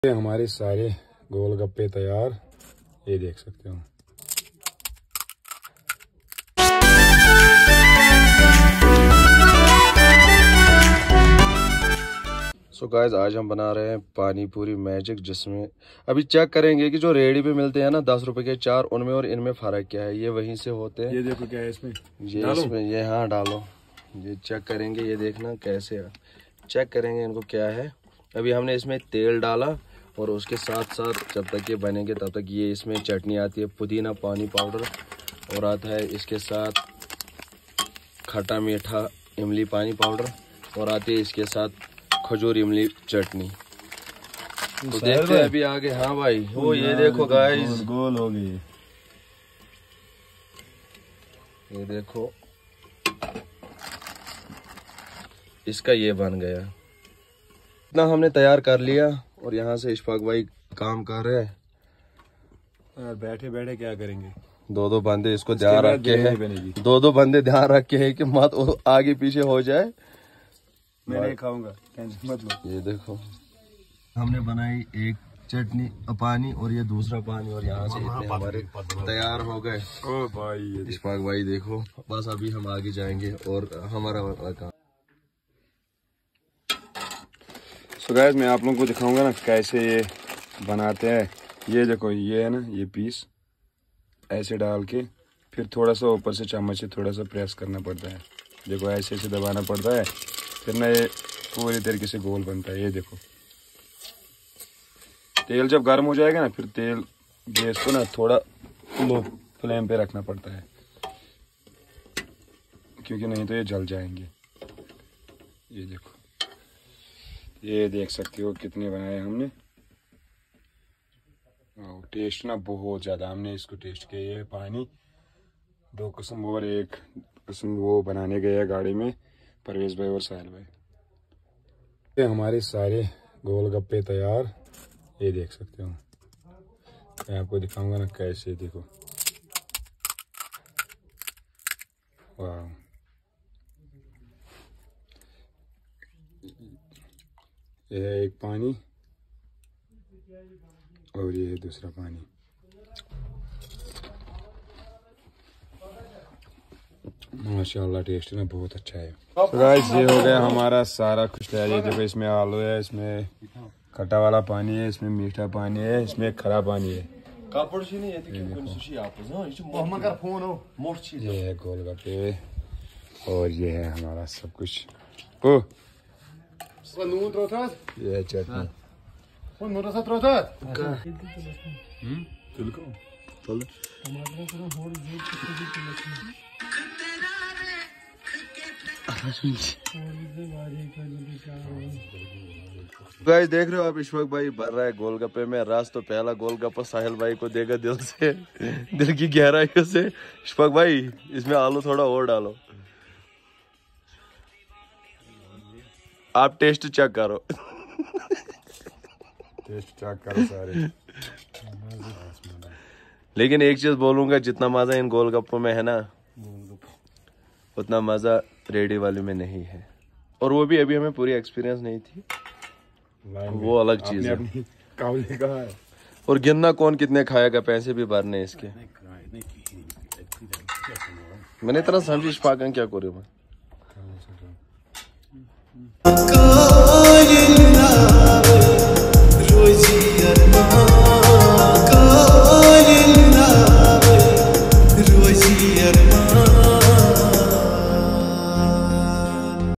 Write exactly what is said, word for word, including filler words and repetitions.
हमारे सारे गोलगप्पे तैयार, ये देख सकते हो। सो गाइस, आज हम बना रहे हैं पानी पूरी मैजिक, जिसमें अभी चेक करेंगे कि जो रेडी पे मिलते हैं ना दस रुपए के चार, उनमें और इनमें फर्क क्या है। ये वहीं से होते हैं। ये देखो क्या है इसमें, ये इसमें ये हाँ डालो, ये चेक करेंगे। ये देखना कैसे चेक करेंगे इनको क्या है। अभी हमने इसमें तेल डाला और उसके साथ साथ जब तक ये बनेंगे तब तक ये इसमें चटनी आती है, पुदीना पानी पाउडर, और आता है इसके साथ खट्टा मीठा इमली पानी पाउडर, और आती है इसके साथ खजूर इमली चटनी। तो देखते हैं अभी आगे। हाँ भाई, वो ये देखो गाइस, गोल हो गई। ये देखो इसका ये बन गया। इतना हमने तैयार कर लिया और यहाँ से इशफाक भाई काम कर रहे हैं। यार बैठे बैठे क्या करेंगे, दो दो बंदे इसको ध्यान रखे हैं, दो दो बंदे ध्यान रखे हैं कि मत आगे पीछे हो जाए। मैं नहीं खाऊंगा, टेंशन मत लो। ये देखो हमने बनाई एक चटनी पानी और ये दूसरा पानी, और यहाँ से इतने हमारे तैयार हो गए। ओ भाई इशफाक भाई देखो, बस अभी हम आगे जाएंगे और हमारा काम। सो गाइस, मैं आप लोगों को दिखाऊंगा ना कैसे ये बनाते हैं। ये देखो, ये है ना, ये पीस ऐसे डाल के फिर थोड़ा सा ऊपर से चम्मच से थोड़ा सा प्रेस करना पड़ता है। देखो ऐसे ऐसे दबाना पड़ता है, फिर ना ये पूरी तरीके से गोल बनता है। ये देखो, तेल जब गर्म हो जाएगा ना, फिर तेल गैस को ना थोड़ा लो फ्लेम पे रखना पड़ता है, क्योंकि नहीं तो ये जल जाएंगे। ये देखो, ये देख सकते हो कितने बनाए हमने। टेस्ट ना बहुत ज्यादा, हमने इसको टेस्ट किया। ये पानी दो किस्म और एक किस्म वो बनाने गए गाड़ी में, परवेज भाई और साहिल भाई। ये हमारे सारे गोलगप्पे तैयार, ये देख सकते हो। मैं आपको दिखाऊंगा ना कैसे, देखो वाह। ये है एक पानी और ये है दूसरा पानी। माशाल्लाह टेस्ट ना बहुत अच्छा है। तो गाइस, ये हो गया हमारा सारा कुछ तैयार। ये देखो, इसमें आलू है, इसमें खट्टा वाला पानी है, इसमें मीठा पानी है, इसमें खरा पानी है। ये है गोलगप्पे और ये है हमारा सब कुछ। ओ ये है चटनी। गाइस देख रहे हो आप, इशफाक भाई भर रहा है गोलगप्पे में रस। तो पहला गोलगप्पा साहिल भाई को देगा दिल से, दिल की गहराइयों से। इशफाक भाई, इसमें आलू थोड़ा और डालो। आप टेस्ट चेक करो। टेस्ट चेक करो सारे। लेकिन एक चीज बोलूंगा, जितना मजा इन गोलगप्पों में है ना, उतना मजा रेडी वाले में नहीं है। और वो भी अभी हमें पूरी एक्सपीरियंस नहीं थी, वो अलग चीज है। है। और गिनना कौन कितने खाएगा, पैसे भी भरने इसके। मैंने इतना समझी इशफाक क्या करूँ मैं।